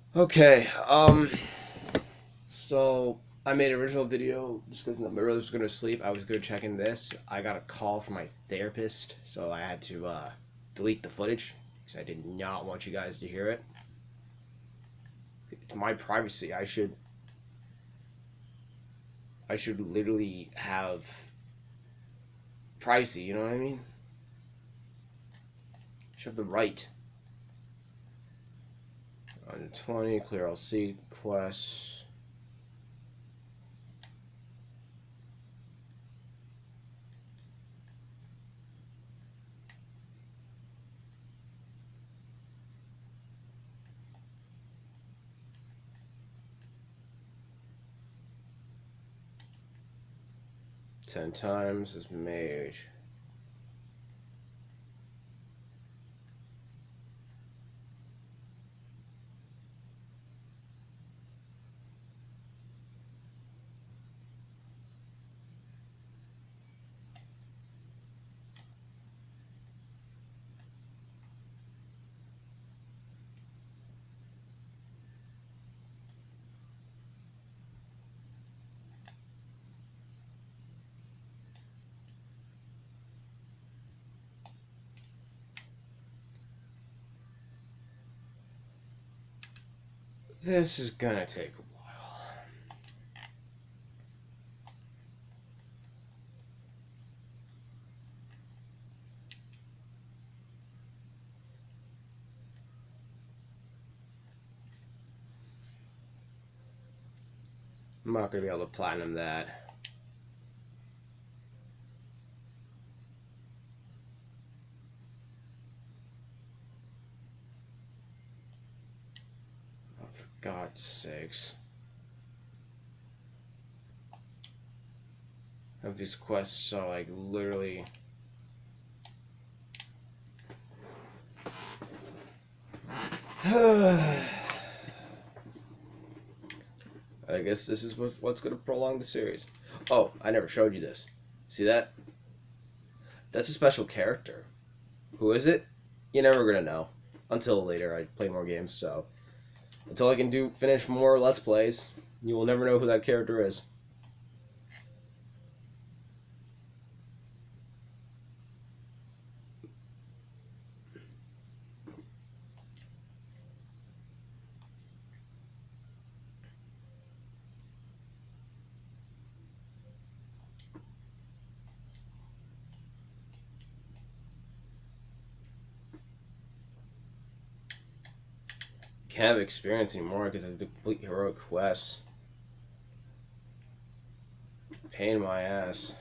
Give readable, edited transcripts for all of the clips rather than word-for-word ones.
Okay, so I made an original video discussing that my brother was going to sleep. I was good checking this. I got a call from my therapist, so I had to delete the footage because I did not want you guys to hear it. It's my privacy. I should literally have privacy. You know what I mean? I should have the right. 120 clear all C quests. Ten times as mage. This is gonna take a while. I'm not gonna be able to platinum that. Oh, for God's sakes. Have these quests are like literally. I guess this is what's going to prolong the series. Oh, I never showed you this. See that? That's a special character. Who is it? You're never going to know. Until later, I play more games, so. Until I can finish more Let's Plays, you will never know who that character is. Can't have experience anymore because I have to complete heroic quests. Pain in my ass.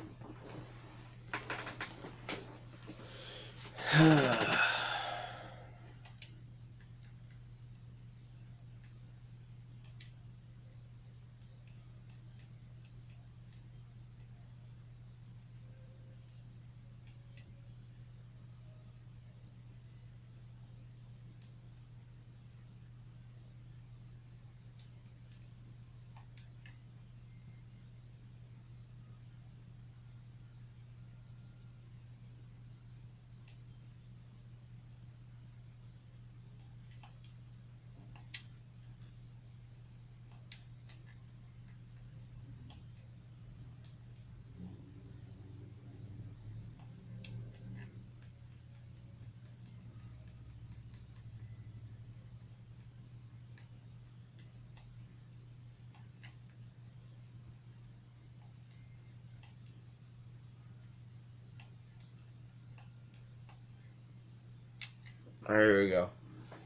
There we go.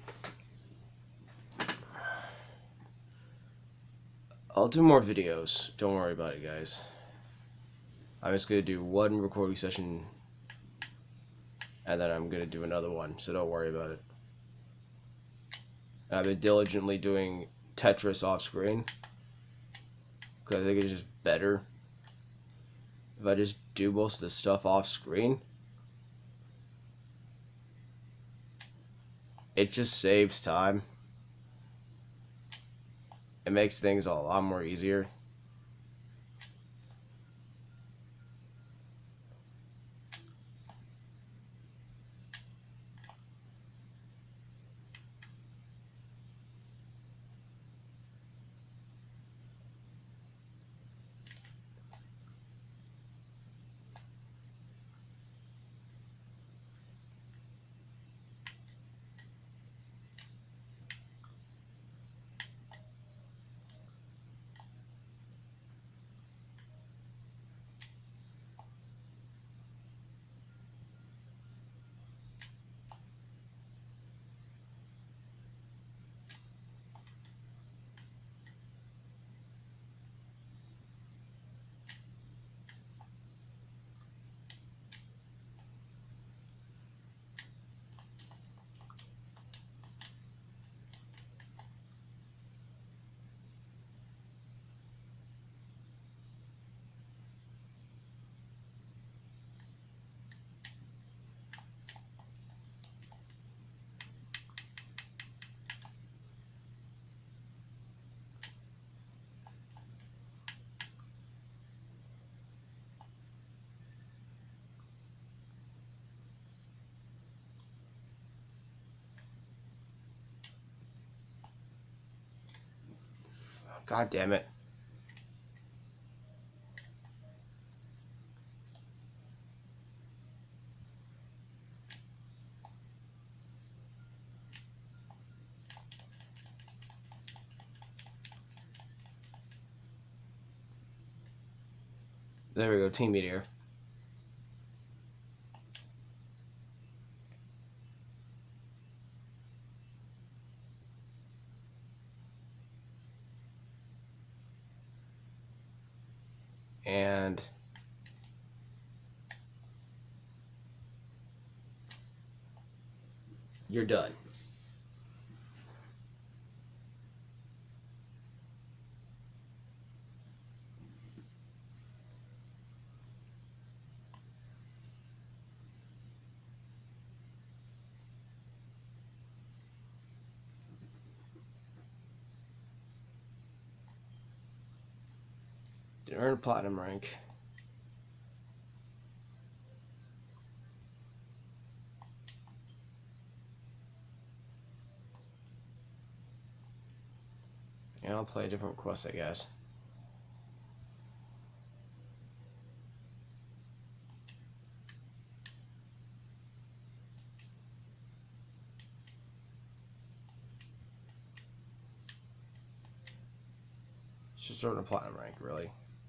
I'll do more videos. Don't worry about it, guys. I'm just gonna do one recording session and then I'm gonna do another one, so don't worry about it. I've been diligently doing Tetris off screen because I think it's just better if I just do most of the stuff off screen. It just saves time. It makes things a lot more easier. God damn it. There we go, Team Meteor. And you're done. Didn't earn a platinum rank. Yeah, I'll play a different quest, I guess. It's just earn a platinum rank, really.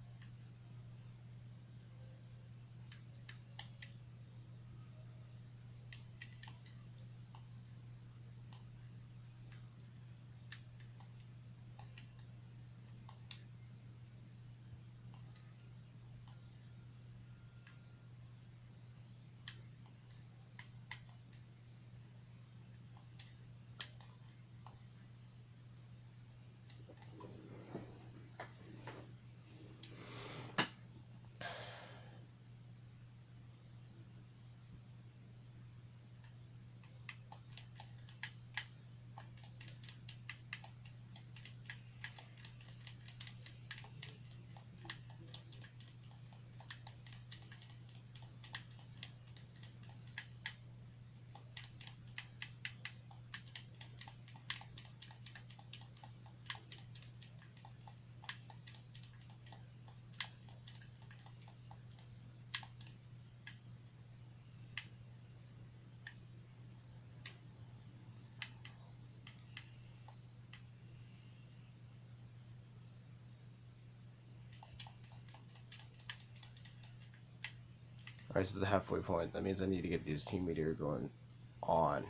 Alright, so the halfway point. That means I need to get these Team Meteor going on.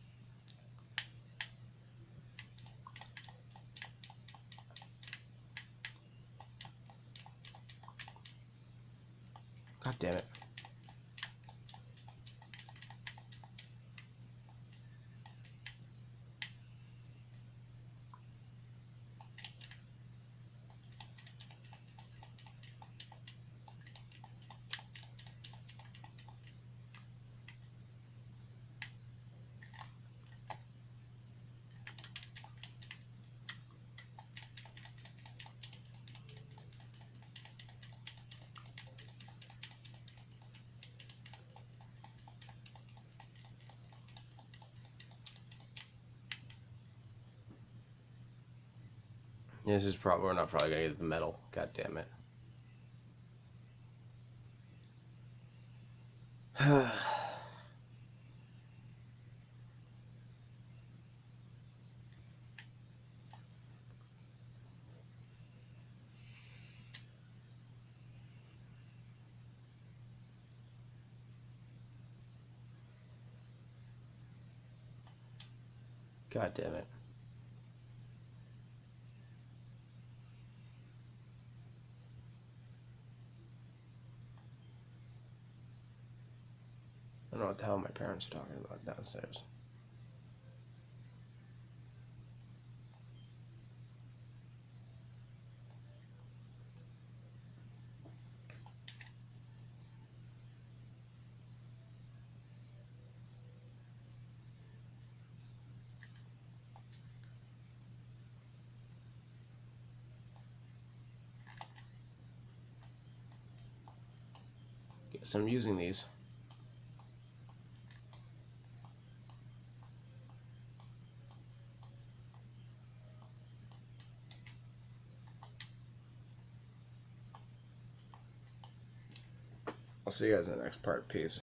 God damn it. Yeah, this is probably, we're not probably gonna get the medal. God damn it. God damn it. I don't know what the hell my parents are talking about downstairs. Guess I'm using these. I'll see you guys in the next part. Peace.